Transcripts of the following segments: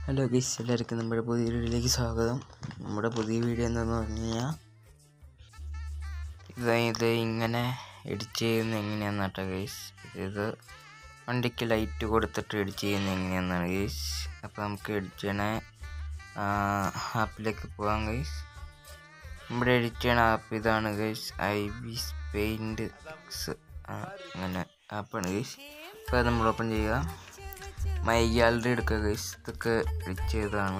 Hello guys, എല്ലാവർക്കും നമ്മുടെ പുതിയ വീഡിയോയിലേക്ക് സ്വാഗതം. നമ്മുടെ പുതിയ വീഡിയോ എന്താണെന്ന് പറഞ്ഞു കഴിഞ്ഞാൽ ഇത് ഇങ്ങനെ എഡിറ്റ് ചെയ്യുന്നത് എങ്ങനെയാണെന്ന് കേട്ടോ ഗൈസ്. ഇത് വണ്ടിക്ക് ലൈറ്റ് കൊടുത്തിട്ട് എഡിറ്റ് ചെയ്യുന്നത് എങ്ങനെയാണെന്നാണ് ഗൈസ്. അപ്പോൾ നമുക്ക് എഡിറ്റ് ചെയ്യണ ആപ്പിലേക്ക് പോകാം ഗൈസ്. നമ്മുടെ എഡിറ്റ് ചെയ്യണ ആപ്പ് ഇതാണ് ഗൈസ്, IBIS Paint അങ്ങനെ ആപ്പാണ് ഗൈസ്. അപ്പോൾ അത് നമ്മൾ ഓപ്പൺ ചെയ്യുക. മൈ ഗാലറി എടുക്കുക ഗൈസ്. ഇതൊക്കെ എഡിറ്റ് ചെയ്തതാണ്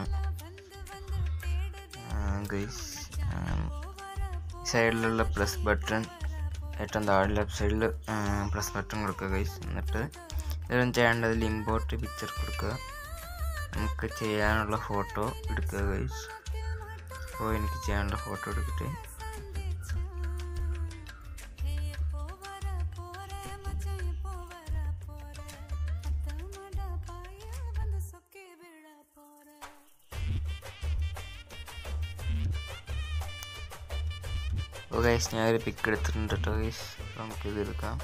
ഗൈസ്. സൈഡിലുള്ള പ്ലസ് ബട്ടൺ, ഏറ്റവും താഴെ ലെഫ്റ്റ് സൈഡിൽ പ്ലസ് ബട്ടൺ കൊടുക്കുക ഗൈസ്. എന്നിട്ട് ഇതെല്ലാം ചെയ്യേണ്ടതിൽ ഇമ്പോർട്ട് പിക്ചർ കൊടുക്കുക. നമുക്ക് ചെയ്യാനുള്ള ഫോട്ടോ എടുക്കുക ഗൈസ്. അപ്പോൾ എനിക്ക് ചെയ്യാനുള്ള ഫോട്ടോ എടുക്കട്ടെ. അപ്പോൾ ഗൈസ്, ഞാനൊരു പിക്ക് എടുത്തിട്ടുണ്ട് കേട്ടോ ഗൈസ്. അപ്പോൾ നമുക്കിത് എടുക്കാം.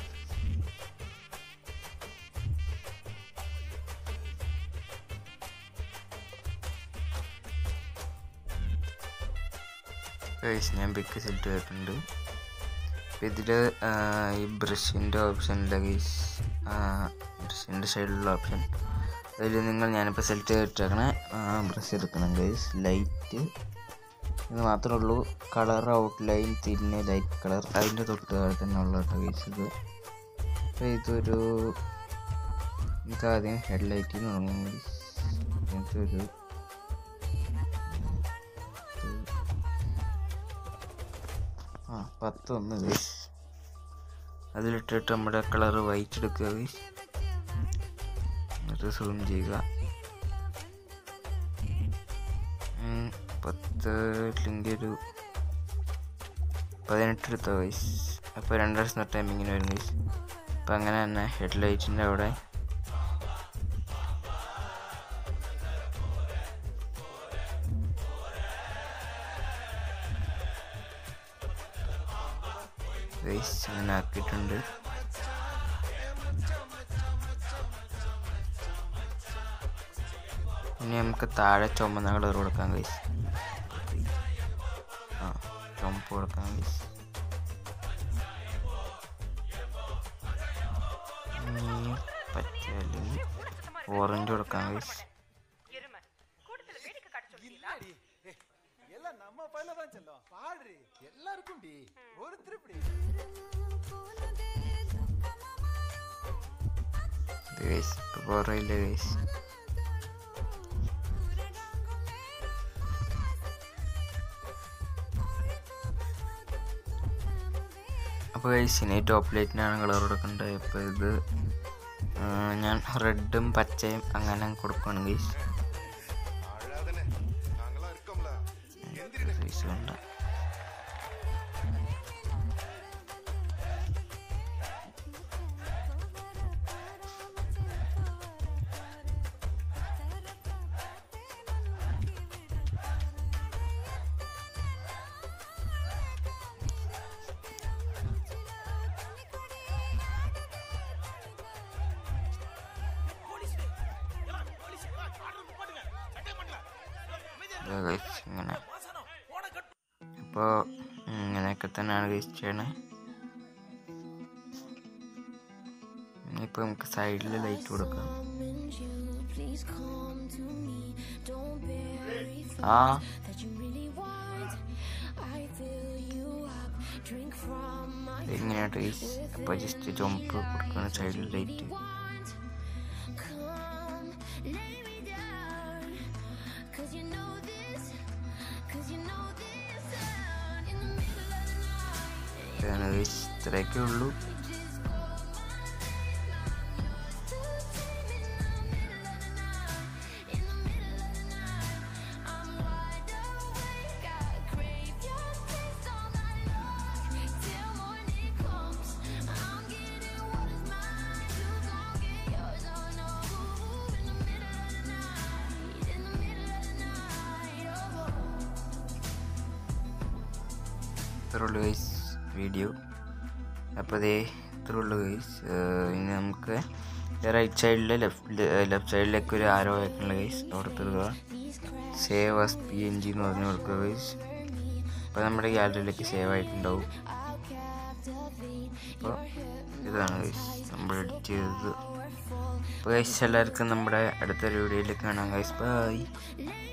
ഗൈസ്, ഞാൻ പിക്ക് സെലക്ട് ചെയ്തിട്ടുണ്ട്. അപ്പോൾ ഇതിൽ ഈ ബ്രഷിൻ്റെ ഓപ്ഷനില്ല ഗൈസ്, ബ്രഷിൻ്റെ സൈഡിലുള്ള ഓപ്ഷൻ, അതിൽ ഞാനിപ്പോൾ സെലക്ട് ചെയ്തിട്ടേക്കണ ബ്രഷ് എടുക്കണം ഗൈസ്. ലൈറ്റ് ഇത് മാത്രമേ ഉള്ളൂ. കളർ ഔട്ട്ലൈൻ തിരിഞ്ഞ് ലൈറ്റ് കളർ, അതിൻ്റെ തൊട്ട് താഴെ തന്നെ ഉള്ള ഗൈസ് ഇത്. അപ്പോൾ ഇതൊരു ആദ്യം ഹെഡ്ലൈറ്റിൽ നിന്ന് തുടങ്ങും ഗൈസ്. ഇതൊരു 10 ഗൈസ്. അതിലിട്ടിട്ട് നമ്മുടെ കളർ വൈറ്റ് എടുക്കുക ഗൈസ്. എന്നിട്ട് സൂം ചെയ്യുക. 10 ഇല്ലെങ്കിൽ ഒരു 18 എടുത്തോ ഗൈസ്. അപ്പോൾ 2 ടൈമിങ്ങിന് വരും ഗൈസ്. അപ്പോൾ അങ്ങനെ തന്നെ ഹെഡ്ലൈറ്റിൻ്റെ അവിടെ ഗൈസ് അങ്ങനെ ആക്കിയിട്ടുണ്ട്. ഇനി നമുക്ക് താഴെ ചുമന്ന കളർ കൊടുക്കാം ഗൈസ്. ചുമപ്പ് കൊടുക്കാം ഗൈസ്. പച്ച അല്ലെങ്കിൽ ഓറഞ്ച് കൊടുക്കാം ഗൈസ്. ഗൈസ് ഇപ്പോൾ കുറയില്ല ഗൈസ്. അപ്പോൾ ഗൈസിന് ടോപ്പ് ലൈറ്റിനാണ് കളർ കൊടുക്കേണ്ടത്. ഇപ്പോൾ ഇത് ഞാൻ റെഡും പച്ചയും അങ്ങനെ കൊടുക്കുകയാണ് ഗൈസ്. ഉണ്ട്. ഇങ്ങനെ അപ്പോൾ ഇങ്ങനെയൊക്കെ തന്നെയാണ് ഗൈസ് ചെയ്യണേ. ഇനിയിപ്പോൾ നമുക്ക് സൈഡിൽ ലൈറ്റ് കൊടുക്കാം. ഇങ്ങനെയായിട്ട് ഗൈസ്. അപ്പോൾ ജസ്റ്റ് ജമ്പ് കൊടുക്കണം സൈഡിൽ ലൈറ്റ്. ഇത്രയൊക്കെ ഉള്ളൂ. ഇത്രയുള്ളൂ ഗൈസ് വീഡിയോ. അപ്പോൾ ഇത്രയുള്ളൂ ഗൈസ്. ഇനി നമുക്ക് റൈറ്റ് സൈഡിൽ ലെഫ്റ്റ് സൈഡിലേക്ക് ഒരു ആരോ വയ്ക്കുന്നുണ്ട് ഗൈസ്. അവിടെ തരുക സേവ് ആസ് PNG എന്ന് പറഞ്ഞു കൊടുക്കുക ഗൈസ്. അപ്പോൾ നമ്മുടെ ഗാലറിയിലേക്ക് സേവ് ആയിട്ടുണ്ടാവും. അപ്പോൾ ഇതാണ് ഗൈസ് നമ്മൾ എഡിറ്റ് ചെയ്തത്. അപ്പോൾ ഗൈസ് എല്ലാവർക്കും നമ്മുടെ അടുത്തൊരു വീഡിയോയിലേക്ക് കാണാം ഗൈസ്. ബൈ.